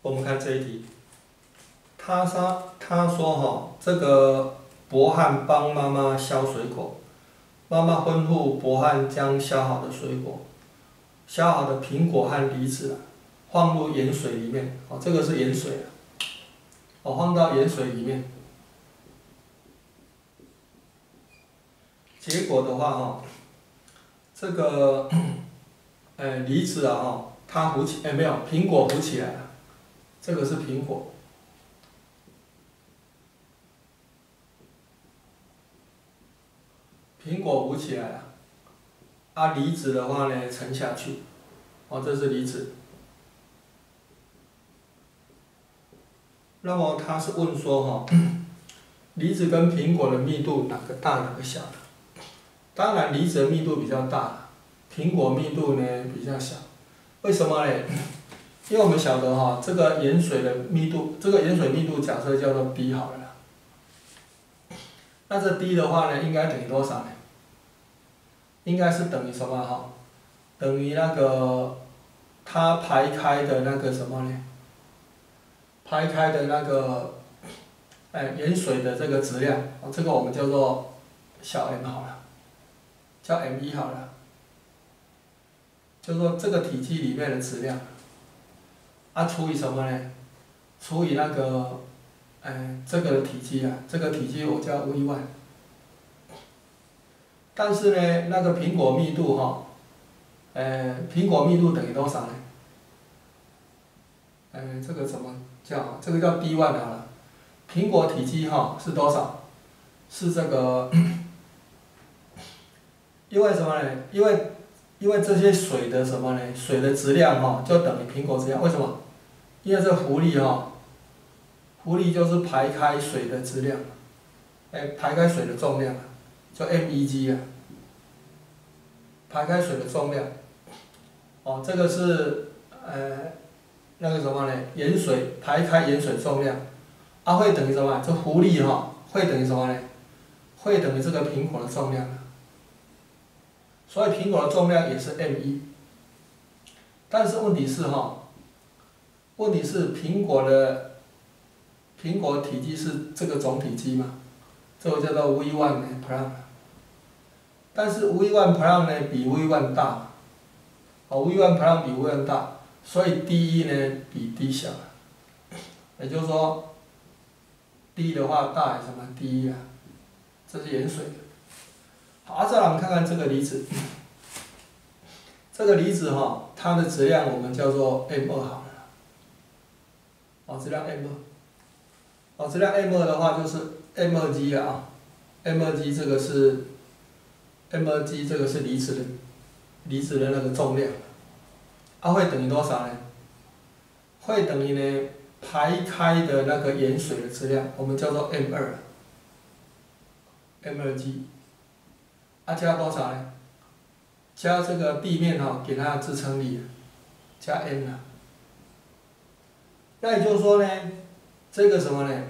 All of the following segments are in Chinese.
我们看这一题，他说这个伯汉帮妈妈削水果，妈妈吩咐伯汉将削好的水果、削好的苹果和梨子放入盐水里面，这个是盐水放到盐水里面。结果的话这个梨子它浮起，没有，苹果浮起来了，这个是苹果。苹果浮起来了，梨子的话呢沉下去，这是梨子。那么他是问说梨子跟苹果的密度哪个大哪个小？当然梨子的密度比较大，苹果密度呢比较小。为什么呢？因为我们晓得这个盐水的密度，这个盐水密度假设叫做 D 好了啦。那这 D 的话呢，应该等于多少呢？应该是等于什么等于那个它排开的那个什么呢？排开的那个盐水的这个质量，这个我们叫做小 m 好了，叫 M1好了。就是说这个体积里面的质量，除以什么呢？除以那个这个体积这个体积我叫 V1。但是呢，那个苹果密度苹果密度等于多少呢？这个怎么叫？这个叫 D1好了。苹果体积是多少？是这个，因为什么呢？因为这些水的什么呢？水的质量就等于苹果质量。为什么？因为这浮力浮力就是排开水的质量，排开水的重量，叫 MEG 排开水的重量，这个是那个什么呢？盐水排开盐水重量，会等于什么？这浮力会等于什么呢？会等于这个苹果的重量。所以苹果的重量也是 M1， 但是问题是苹果体积是这个总体积嘛，这个叫做 V1 prime， 但是 V1 prime 呢比 V1 大，V1 prime 比 V1 大，所以 D1 呢比 D 小，也就是说 D 的话大于什么 D1 这是盐水。好，再来我们看看这个离子。这个离子它的质量我们叫做 M2好了。质量 M2。质量 M2的话就是 M2G M2G 这个是 M2G 这个是离子的那个重量。会等于多少呢？会等于呢排开的那个盐水的质量，我们叫做 M2G。加多少呢？加这个地面给它的支撑力，加 N 那也就是说呢，这个什么呢？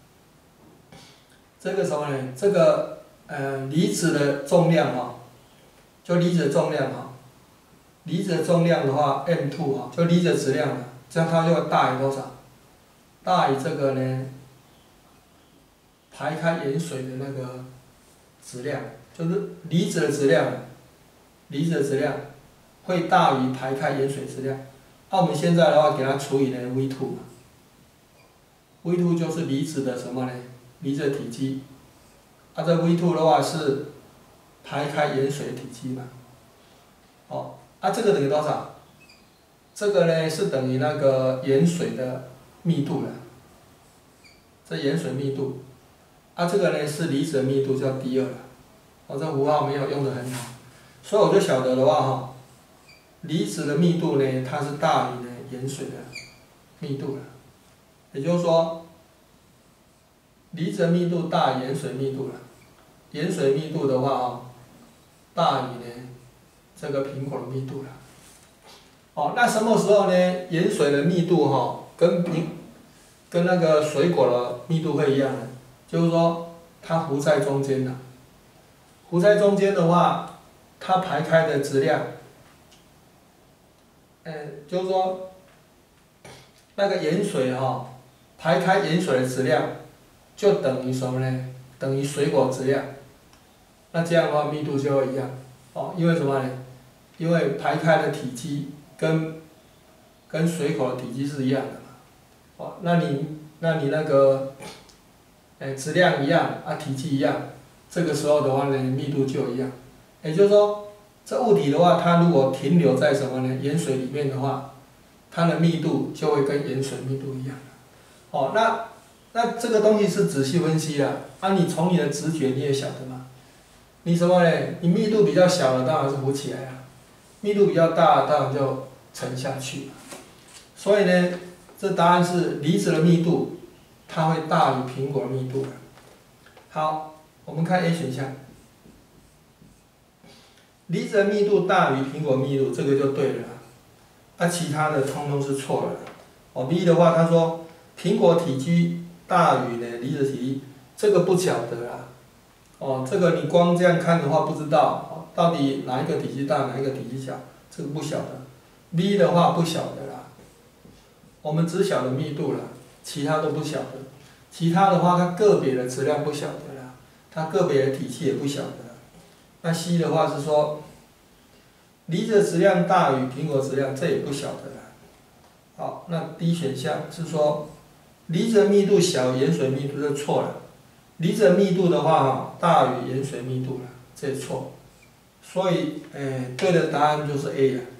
这个离子的重量就离子的重量离子的重量的话 M2 就离子的质量这样它就会大于多少？大于这个呢排开盐水的那个质量。就是离子的质量会大于排开盐水质量。我们现在的话给它除以呢 V2 就是离子的什么呢？离子的体积。这 V2 的话是排开盐水的体积嘛。这个等于多少？这个呢是等于那个盐水的密度了。这盐水密度。这个呢是离子的密度叫 D2 了。这符号没有用得很好，所以我就晓得的话离子的密度呢，它是大于呢盐水的密度了。也就是说，离子的密度大于盐水密度了。盐水密度的话大于呢这个苹果的密度了。那什么时候呢？盐水的密度跟那个水果的密度会一样呢？就是说它浮在中间了。浮在中间的话，它排开的质量，就是说， 那个盐水排开盐水的质量就等于什么呢？等于水果质量。那这样的话密度就会一样。因为什么呢？因为排开的体积跟水口的体积是一样的嘛。那你那个质量一样体积一样，这个时候的话呢，密度就一样。也就是说，这物体的话，它如果停留在什么呢？盐水里面的话，它的密度就会跟盐水密度一样。那这个东西是仔细分析的。你从你的直觉你也晓得嘛。你什么呢？你密度比较小的当然是浮起来了，密度比较大的当然就沉下去。所以呢，这答案是梨子的密度，它会大于苹果的密度的。好，我们看 A 选项，梨子的密度大于苹果密度，这个就对了。其他的通通是错了。B 的话，他说苹果体积大于呢梨子体积，这个不晓得啦。这个你光这样看的话不知道，到底哪一个体积大，哪一个体积小，这个不晓得。B 的话不晓得啦，我们只晓得密度啦，其他都不晓得。其他的话，它个别的质量不晓得啦，它个别的体积也不晓得啦。那 C 的话是说，梨子的质量大于苹果质量，这也不晓得啦。好，那 D 选项是说，梨子的密度小于盐水密度，这错了。梨子的密度的话大于盐水密度了，这也错。所以，对的答案就是 A 了。